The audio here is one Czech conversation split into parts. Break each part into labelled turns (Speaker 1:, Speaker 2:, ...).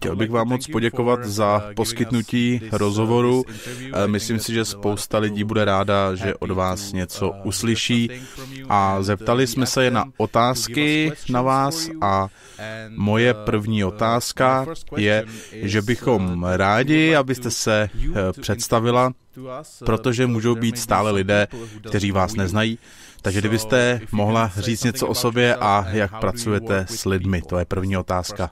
Speaker 1: Chtěl bych vám moc poděkovat za poskytnutí rozhovoru. Myslím si, že spousta lidí bude ráda, že od vás něco uslyší. A zeptali jsme se na otázky na vás a moje první otázka je, že bychom rádi, abyste se představila, protože můžou být stále lidé, kteří vás neznají. Takže kdybyste mohla říct něco o sobě a jak pracujete s lidmi, to je první otázka.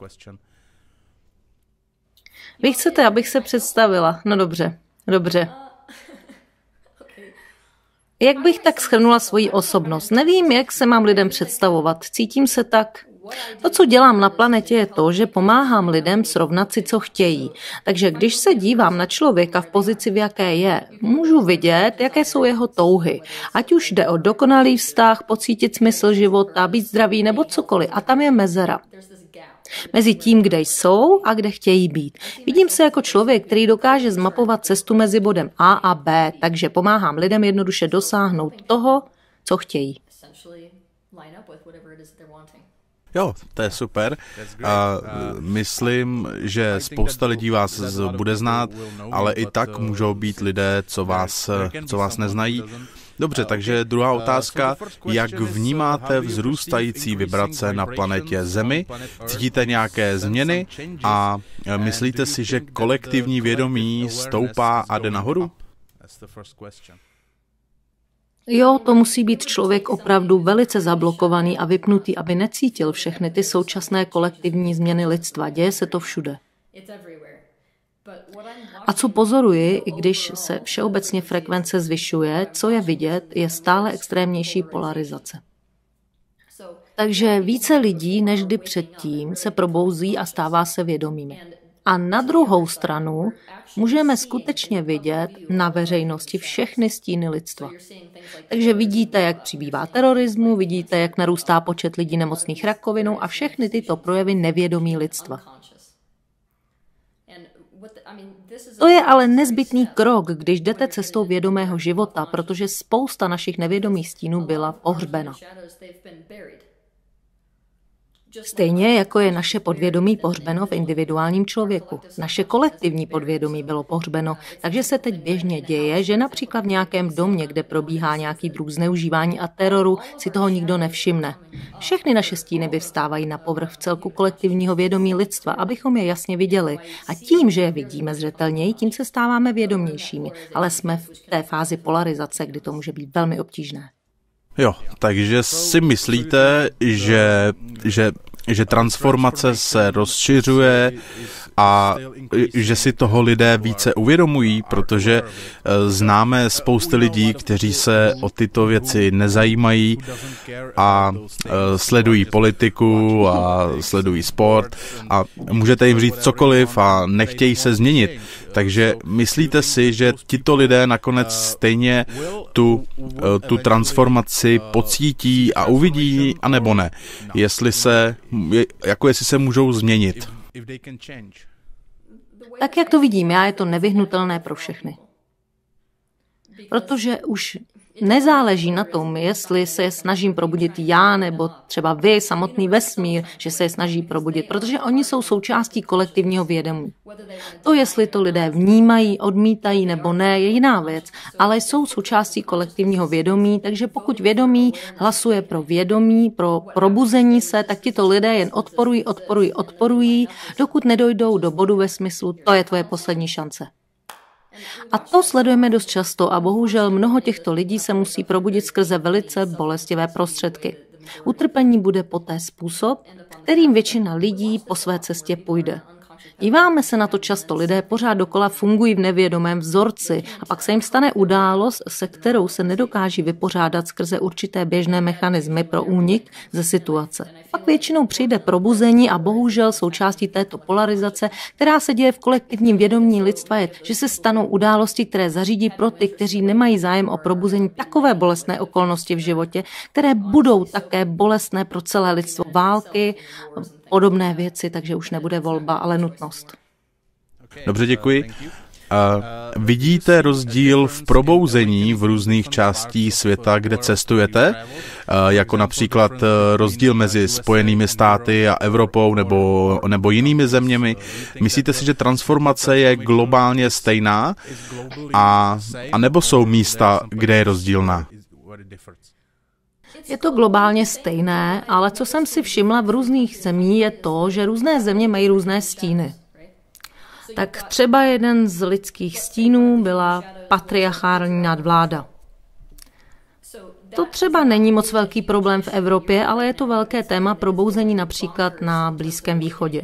Speaker 2: Vy chcete, abych se představila? No dobře. Jak bych tak shrnula svoji osobnost? Nevím, jak se mám lidem představovat. Cítím se tak. To, co dělám na planetě, je to, že pomáhám lidem srovnat si, co chtějí. Takže když se dívám na člověka v pozici, v jaké je, můžu vidět, jaké jsou jeho touhy. Ať už jde o dokonalý vztah, pocítit smysl života, být zdravý nebo cokoliv. A tam je mezera. Mezi tím, kde jsou a kde chtějí být. Vidím se jako člověk, který dokáže zmapovat cestu mezi bodem A a B, takže pomáhám lidem jednoduše dosáhnout toho, co chtějí.
Speaker 1: Jo, to je super. A myslím, že spousta lidí vás bude znát, ale i tak můžou být lidé, co vás neznají. Dobře, takže druhá otázka. Jak vnímáte vzrůstající vibrace na planetě Zemi? Cítíte nějaké změny a myslíte si, že kolektivní vědomí stoupá a jde nahoru?
Speaker 2: Jo, to musí být člověk opravdu velice zablokovaný a vypnutý, aby necítil všechny ty současné kolektivní změny lidstva. Děje se to všude. A co pozoruji, i když se všeobecně frekvence zvyšuje, co je vidět, je stále extrémnější polarizace. Takže více lidí než kdy předtím se probouzí a stává se vědomými. A na druhou stranu můžeme skutečně vidět na veřejnosti všechny stíny lidstva. Takže vidíte, jak přibývá terorismu, vidíte, jak narůstá počet lidí nemocných rakovinou a všechny tyto projevy nevědomí lidstva. To je ale nezbytný krok, když jdete cestou vědomého života, protože spousta našich nevědomých stínů byla pohřbena. Stejně jako je naše podvědomí pohřbeno v individuálním člověku. Naše kolektivní podvědomí bylo pohřbeno, takže se teď běžně děje, že například v nějakém domě, kde probíhá nějaký druh zneužívání a teroru, si toho nikdo nevšimne. Všechny naše stíny vyvstávají na povrch v celku kolektivního vědomí lidstva, abychom je jasně viděli. A tím, že je vidíme zřetelněji, tím se stáváme vědomějšími. Ale jsme v té fázi polarizace, kdy to může být velmi obtížné.
Speaker 1: Jo, takže si myslíte, že transformace se rozšiřuje a že si toho lidé více uvědomují, protože známe spousty lidí, kteří se o tyto věci nezajímají a sledují politiku a sledují sport a můžete jim říct cokoliv a nechtějí se změnit. Takže myslíte si, že tito lidé nakonec stejně tu transformaci pocítí a uvidí, anebo ne? Jestli se můžou změnit.
Speaker 2: Tak jak to vidím já, je to nevyhnutelné pro všechny. Protože už nezáleží na tom, jestli se je snažím probudit já, nebo třeba vy, samotný vesmír, že se je snaží probudit, protože oni jsou součástí kolektivního vědomí. To, jestli to lidé vnímají, odmítají nebo ne, je jiná věc, ale jsou součástí kolektivního vědomí, takže pokud vědomí hlasuje pro vědomí, pro probuzení se, tak tito lidé jen odporují, dokud nedojdou do bodu ve smyslu, to je tvoje poslední šance. A to sledujeme dost často a bohužel mnoho těchto lidí se musí probudit skrze velice bolestivé prostředky. Utrpení bude poté způsob, kterým většina lidí po své cestě půjde. Díváme se na to často, lidé pořád dokola fungují v nevědomém vzorci a pak se jim stane událost, se kterou se nedokáží vypořádat skrze určité běžné mechanismy pro únik ze situace. Pak většinou přijde probuzení a bohužel součástí této polarizace, která se děje v kolektivním vědomí lidstva, je, že se stanou události, které zařídí pro ty, kteří nemají zájem o probuzení, takové bolestné okolnosti v životě, které budou také bolestné pro celé lidstvo, války, podobné věci, takže už nebude volba, ale nutnost.
Speaker 1: Dobře, děkuji. Vidíte rozdíl v probouzení v různých částí světa, kde cestujete? Jako například rozdíl mezi Spojenými státy a Evropou nebo jinými zeměmi? Myslíte si, že transformace je globálně stejná? A nebo jsou místa, kde je rozdílná?
Speaker 2: Je to globálně stejné, ale co jsem si všimla v různých zemích je to, že různé země mají různé stíny. Tak třeba jeden z lidských stínů byla patriarchální nadvláda. To třeba není moc velký problém v Evropě, ale je to velké téma probouzení například na Blízkém východě.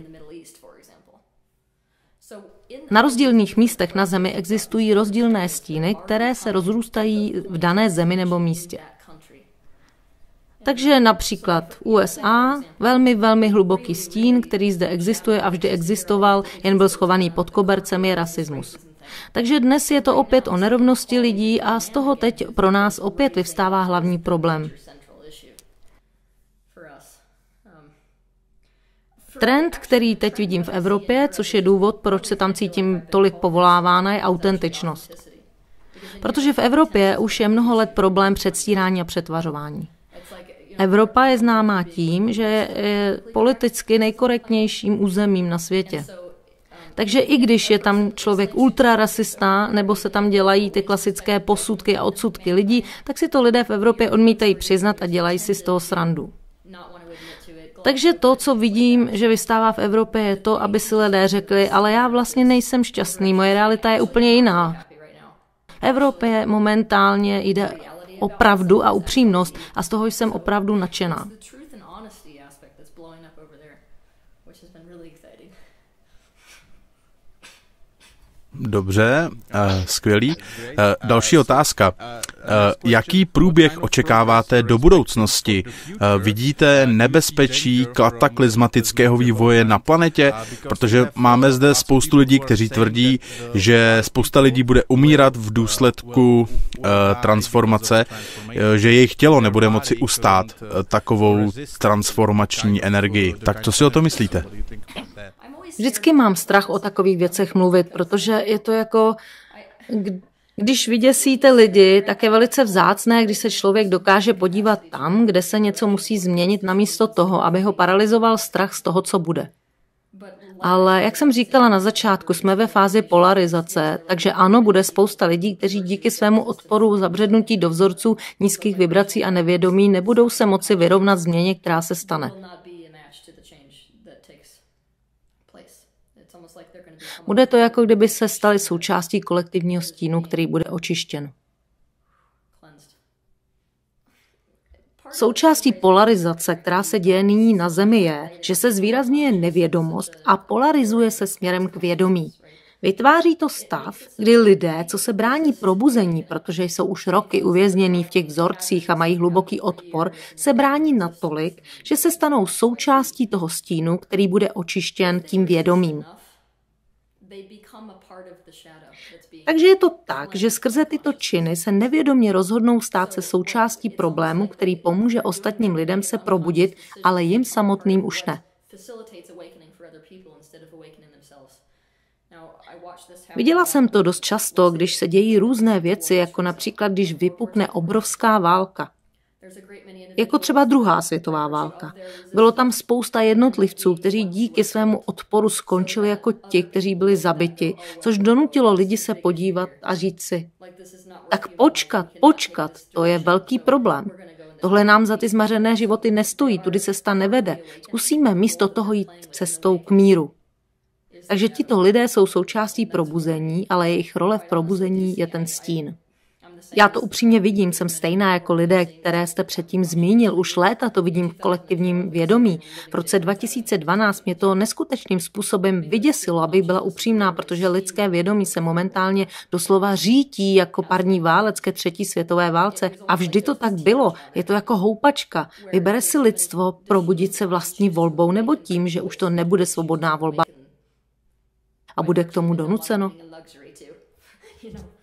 Speaker 2: Na rozdílných místech na Zemi existují rozdílné stíny, které se rozrůstají v dané zemi nebo místě. Takže například v USA velmi hluboký stín, který zde existuje a vždy existoval, jen byl schovaný pod kobercem, je rasismus. Takže dnes je to opět o nerovnosti lidí a z toho teď pro nás opět vyvstává hlavní problém. Trend, který teď vidím v Evropě, což je důvod, proč se tam cítím tolik povolávána, je autentičnost. Protože v Evropě už je mnoho let problém předstírání a přetvařování. Evropa je známá tím, že je politicky nejkorektnějším územím na světě. Takže i když je tam člověk ultrarasista, nebo se tam dělají ty klasické posudky a odsudky lidí, tak si to lidé v Evropě odmítají přiznat a dělají si z toho srandu. Takže to, co vidím, že vystává v Evropě, je to, aby si lidé řekli, ale já vlastně nejsem šťastný, moje realita je úplně jiná. V Evropě momentálně jde o pravdu a upřímnost a z toho jsem opravdu nadšená.
Speaker 1: Dobře, skvělý. Další otázka. Jaký průběh očekáváte do budoucnosti? Vidíte nebezpečí kataklizmatického vývoje na planetě? Protože máme zde spoustu lidí, kteří tvrdí, že spousta lidí bude umírat v důsledku transformace, že jejich tělo nebude moci ustát takovou transformační energii. Tak co si o to myslíte?
Speaker 2: Vždycky mám strach o takových věcech mluvit, protože je to jako, když vyděsíte lidi, tak je velice vzácné, když se člověk dokáže podívat tam, kde se něco musí změnit, namísto toho, aby ho paralyzoval strach z toho, co bude. Ale jak jsem říkala na začátku, jsme ve fázi polarizace, takže ano, bude spousta lidí, kteří díky svému odporu zabřednutí do vzorců nízkých vibrací a nevědomí nebudou se moci vyrovnat změně, která se stane. Bude to, jako kdyby se stali součástí kolektivního stínu, který bude očištěn. Součástí polarizace, která se děje nyní na Zemi, je, že se zvýrazňuje nevědomost a polarizuje se směrem k vědomí. Vytváří to stav, kdy lidé, co se brání probuzení, protože jsou už roky uvěznění v těch vzorcích a mají hluboký odpor, se brání natolik, že se stanou součástí toho stínu, který bude očištěn tím vědomím. Takže je to tak, že skrze tyto činy se nevědomě rozhodnou stát se součástí problému, který pomůže ostatním lidem se probudit, ale jim samotným už ne. Viděla jsem to dost často, když se dějí různé věci, jako například, když vypukne obrovská válka. Jako třeba druhá světová válka. Bylo tam spousta jednotlivců, kteří díky svému odporu skončili jako ti, kteří byli zabiti, což donutilo lidi se podívat a říct si, tak počkat, to je velký problém. Tohle nám za ty zmařené životy nestojí, tudy cesta nevede. Zkusíme místo toho jít cestou k míru. Takže tito lidé jsou součástí probuzení, ale jejich role v probuzení je ten stín. Já to upřímně vidím, jsem stejná jako lidé, které jste předtím zmínil. Už léta to vidím v kolektivním vědomí. V roce 2012 mě to neskutečným způsobem vyděsilo, abych byla upřímná, protože lidské vědomí se momentálně doslova řítí jako parní válec ke 3. světové válce. A vždy to tak bylo. Je to jako houpačka. Vybere si lidstvo probudit se vlastní volbou nebo tím, že už to nebude svobodná volba. A bude k tomu donuceno.